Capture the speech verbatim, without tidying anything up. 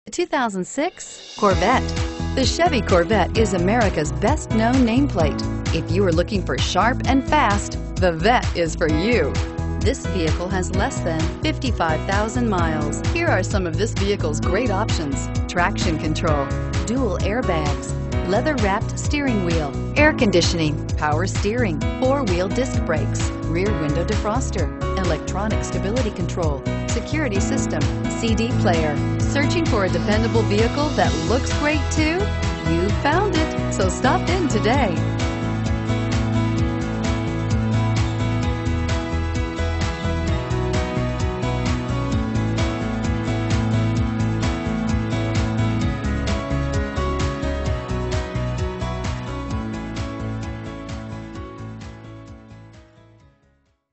two thousand six Corvette. The Chevy Corvette is America's best-known nameplate. If you are looking for sharp and fast, the Vette is for you. This vehicle has less than fifty-five thousand miles. Here are some of this vehicle's great options: traction control, dual airbags, leather-wrapped steering wheel, air conditioning, power steering, four-wheel disc brakes, rear window defroster, electronic stability control, security system, C D player. Searching for a dependable vehicle that looks great too? You found it, so stop in today.